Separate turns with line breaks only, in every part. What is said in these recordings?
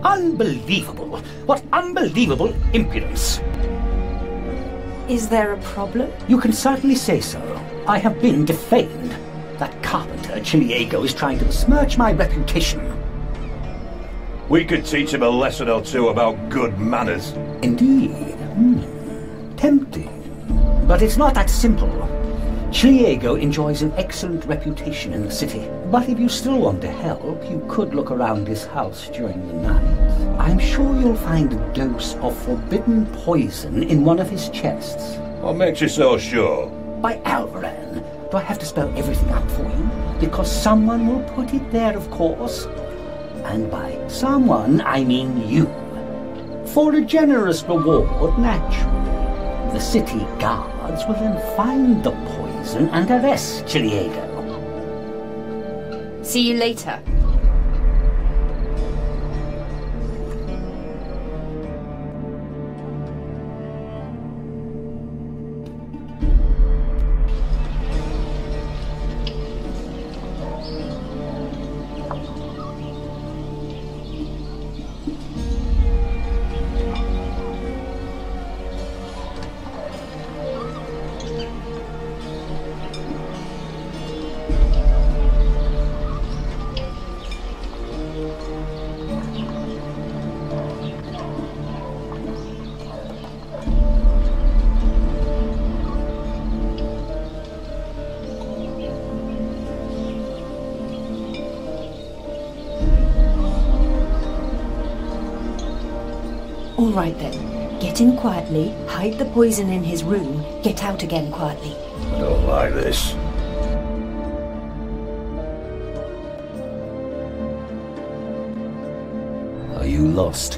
Unbelievable! What unbelievable impudence!
Is there a problem?
You can certainly say so. I have been defamed. That carpenter, Chiliego, is trying to besmirch my reputation.
We could teach him a lesson or two about good manners.
Indeed. Tempting. But it's not that simple. Chiliego enjoys an excellent reputation in the city. But if you still want to help, you could look around his house during the night. I'm sure you'll find a dose of forbidden poison in one of his chests.
What makes you so sure?
By Alvaran. Do I have to spell everything out for you? Because someone will put it there, of course. And by someone, I mean you. For a generous reward, naturally. The city guards will then find the poison and arrest Chiliego.
See you later. All right then. Get in quietly, hide the poison in his room, get out again quietly.
I don't like this.
Are you lost?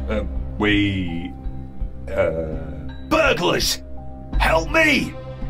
Burglars! Help me!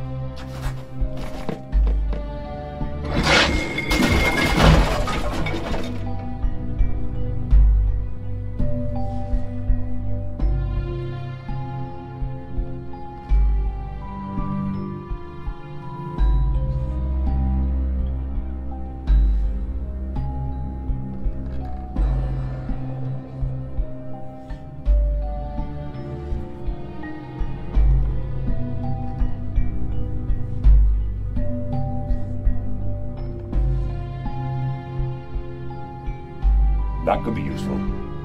That could be useful.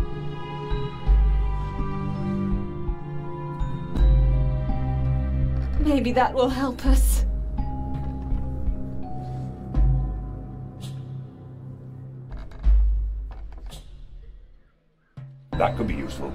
Maybe that will help us.
That could be useful.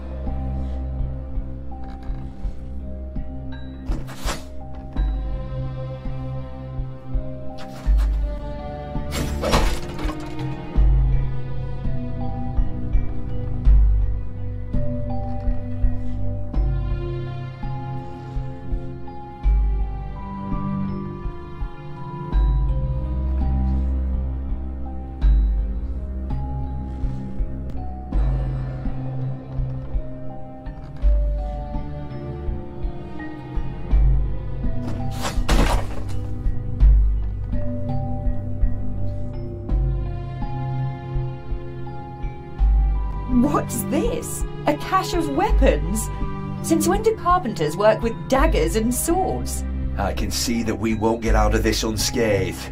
What's this? A cache of weapons? Since when do carpenters work with daggers and swords?
I can see that we won't get out of this unscathed.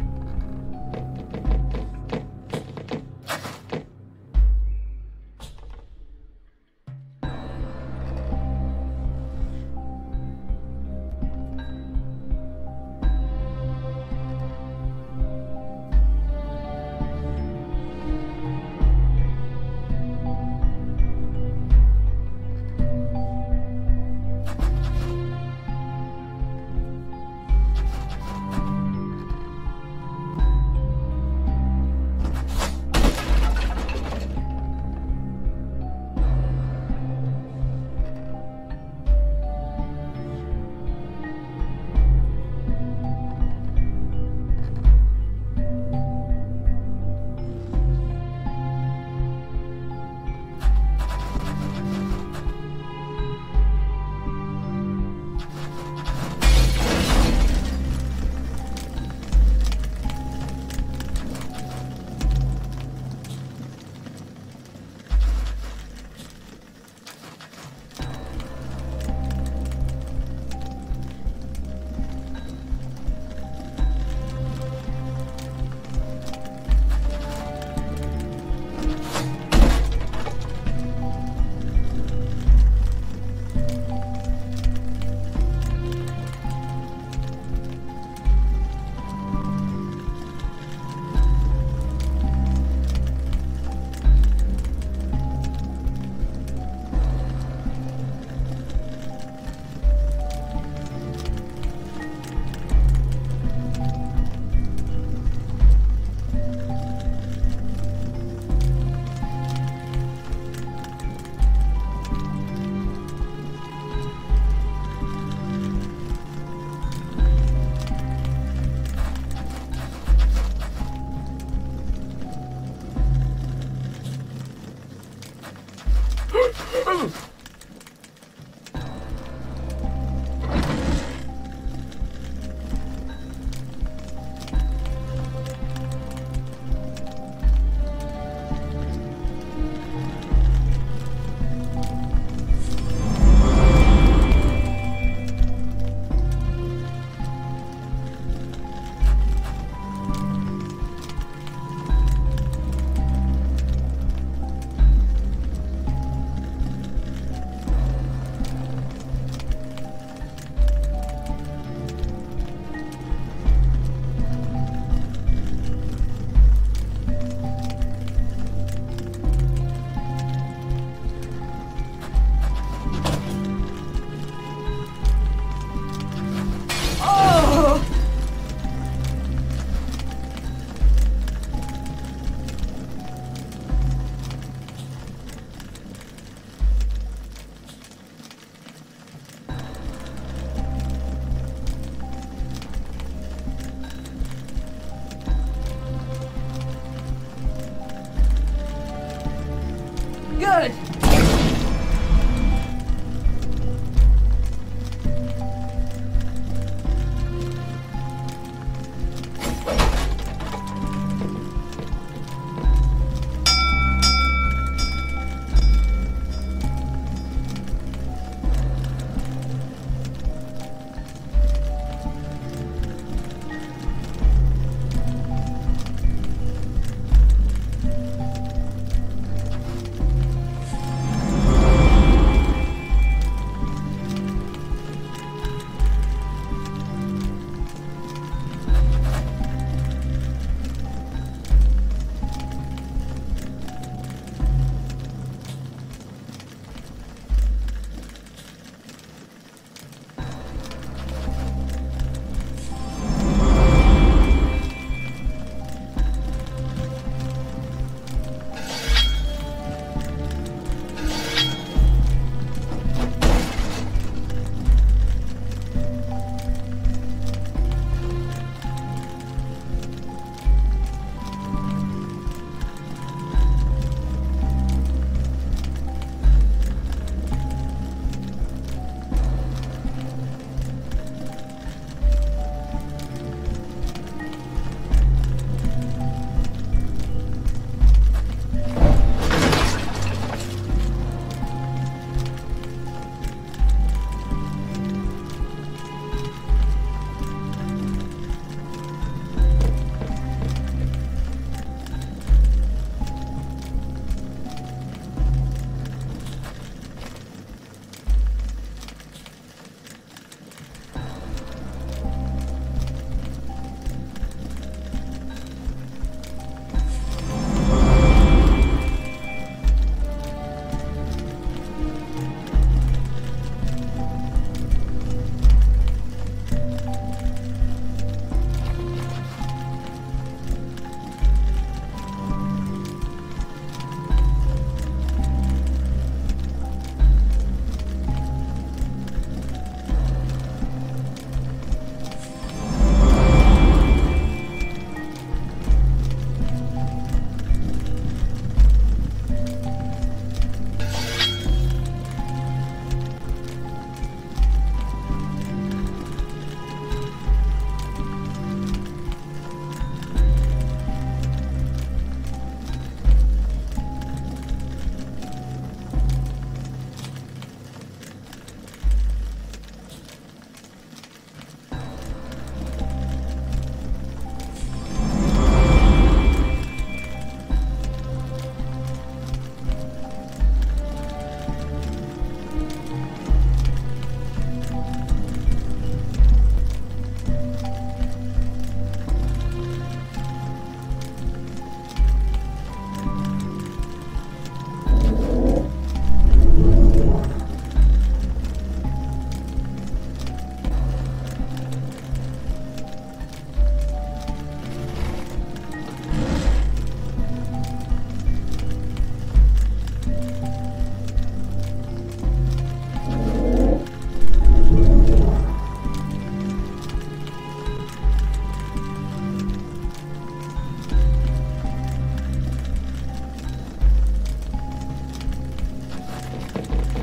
Good.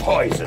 Poison.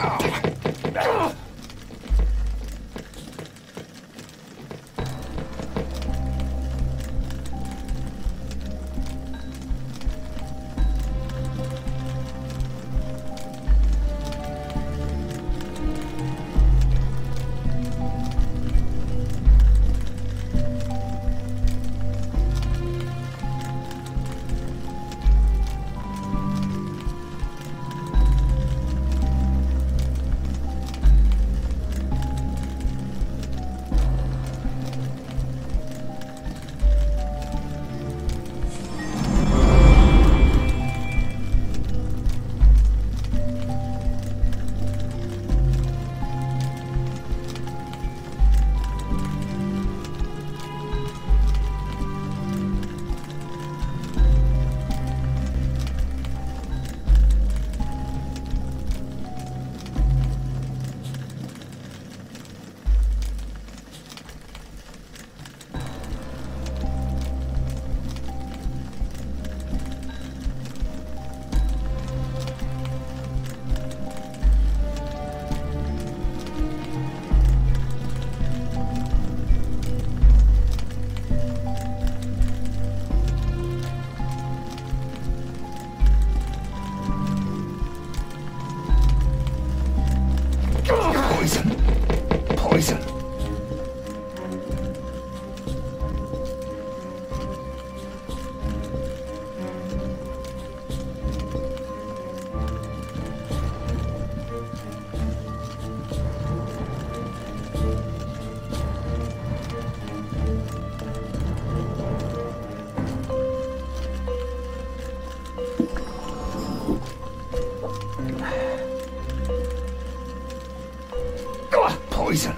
Poison. Poison.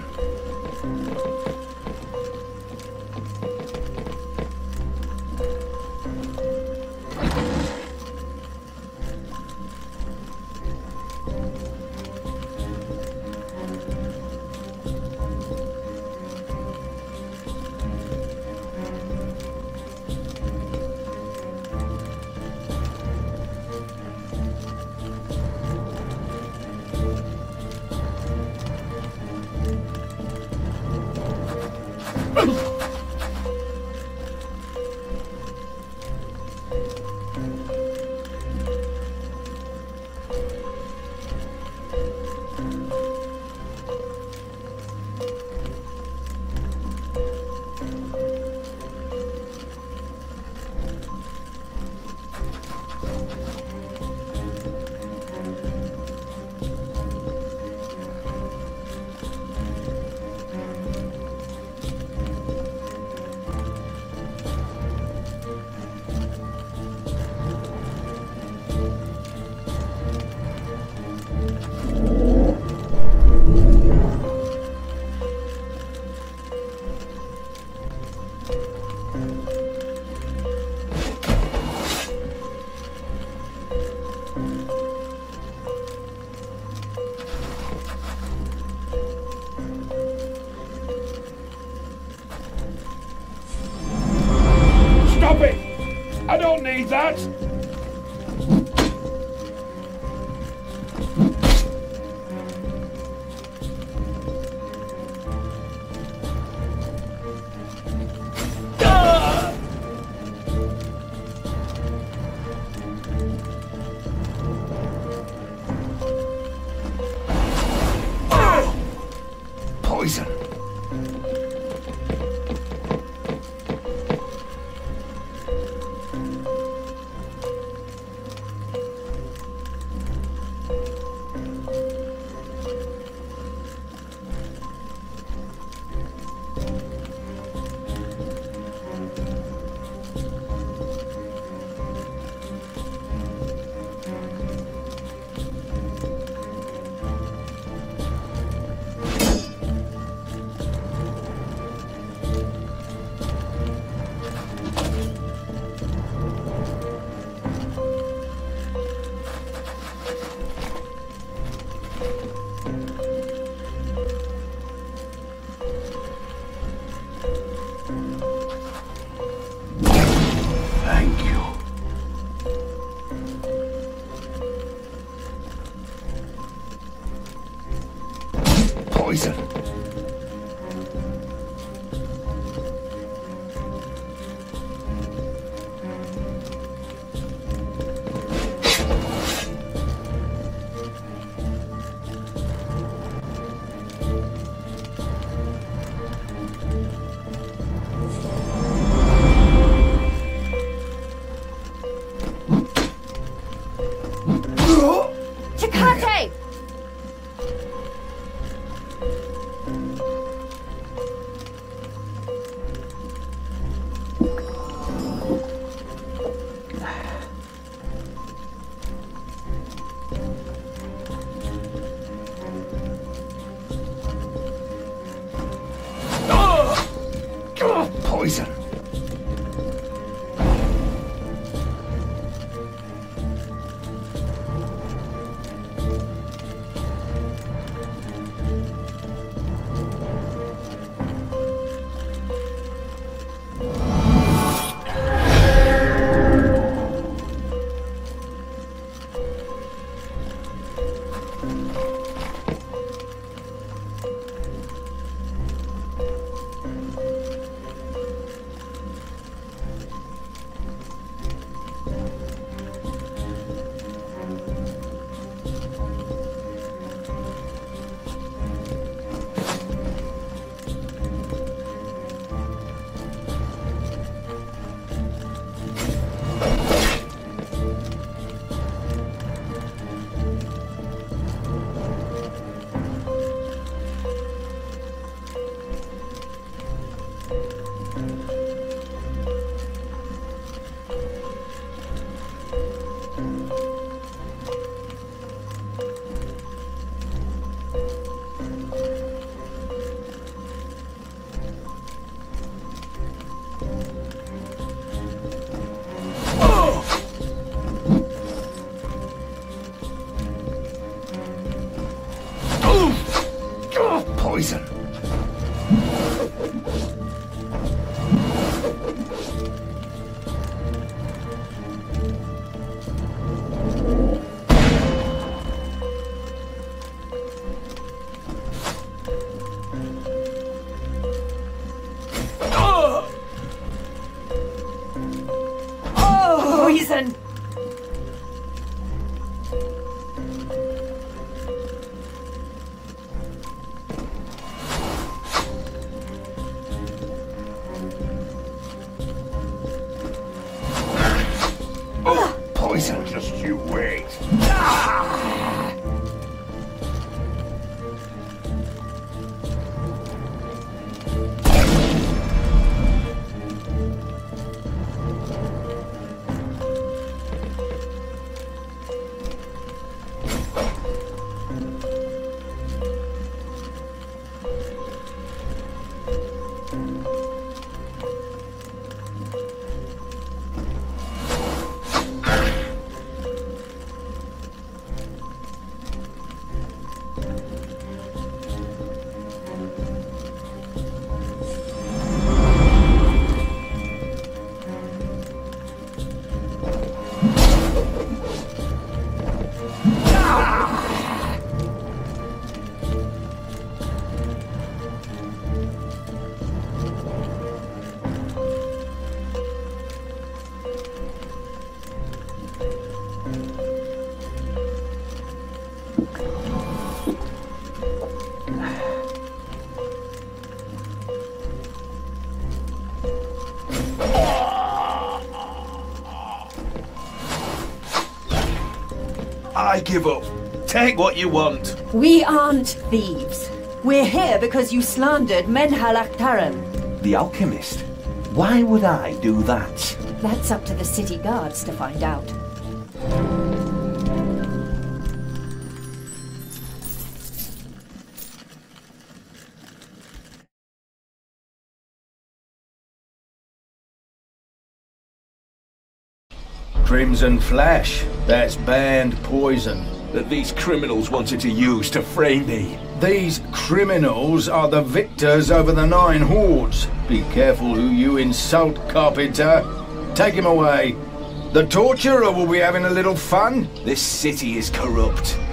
Stop it! I don't need that! Poison!
Chakate!
Poison! Poison!
Poison!
Poison! Just you wait. I give up. Take what you want.
We aren't thieves. We're here because you slandered Menhal Akhtaran.
The alchemist? Why would I do that?
That's up to the city guards to find out.
Crimson Flash. That's banned poison.
That these criminals wanted to use to frame me.
These criminals are the victors over the 9 hordes. Be careful who you insult, Carpenter. Take him away. The torturer will be having a little fun.
This city is corrupt.